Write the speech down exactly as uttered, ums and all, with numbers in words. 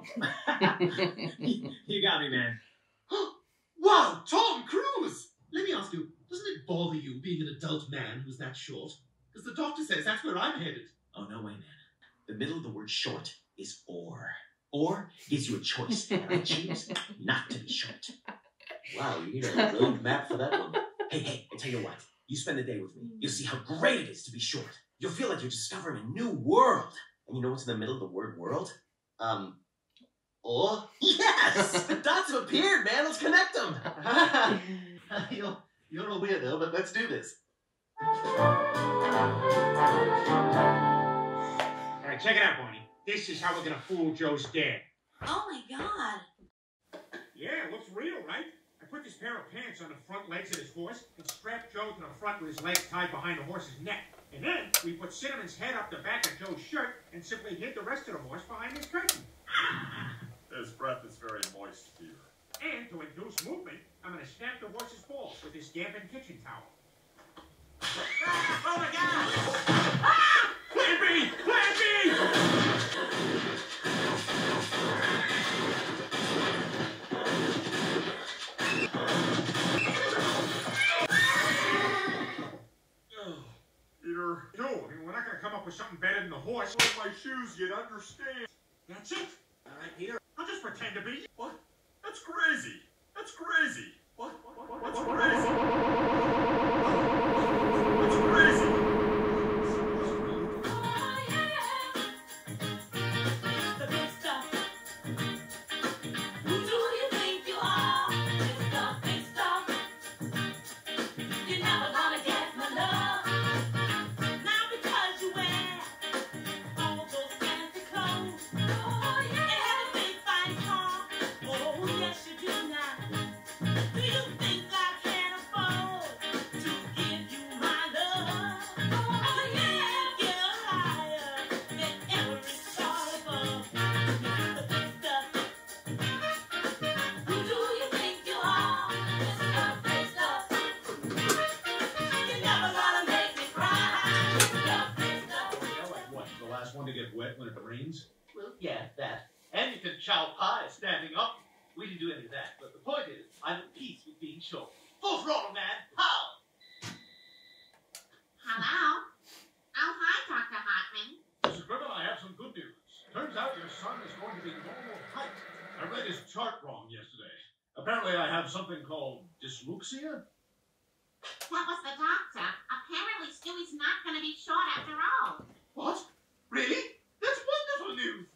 You got me, man. Wow, Tom Cruise! Let me ask you, doesn't it bother you being an adult man who's that short? Because the doctor says that's where I'm headed. Oh, no way, man. The middle of the word short is or. Or gives you a choice, and I choose not to be short. Wow, you need a road map for that one. Hey, hey, I tell you what. You spend the day with me. You'll see how great it is to be short. You'll feel like you're discovering a new world. And you know what's in the middle of the word world? Um, or? Yes! The dots have appeared, man. Let's connect them. you're, you're a weirdo, but let's do this. All right, check it out, Barney. This is how we're gonna fool Joe's dad. Oh my God. Yeah, it looks real, right? I put this pair of pants on the front legs of this horse and strapped Joe to the front with his legs tied behind the horse's neck. And then we put Cinnamon's head up the back of Joe's shirt and simply hid the rest of the horse behind his curtain. His breath is very moist here. And to induce movement, I'm gonna snap the horse's balls with this dampened kitchen towel. Oh my God! Ah! Plan B! Plan B! Peter, No, I mean, we're not gonna come up with something better than the horse. wear my shoes, you'd understand. That's it. All right, Peter. I'll just pretend to be. What? That's crazy. That's crazy. What? what, what what's crazy? What's crazy? One to get wet when it rains? Well, yeah, that. And you can chow pie standing up. We didn't do any of that, but the point is, I'm at peace with being short. Full throttle, man. Pow! Hello? Oh, hi, Doctor Hartman. Missus Griffin, I have some good news. Turns out your son is going to be normal height. I read his chart wrong yesterday. Apparently I have something called dyslexia. What was the doctor? Apparently Stewie's not going to be short after all. What? Really? That's wonderful news.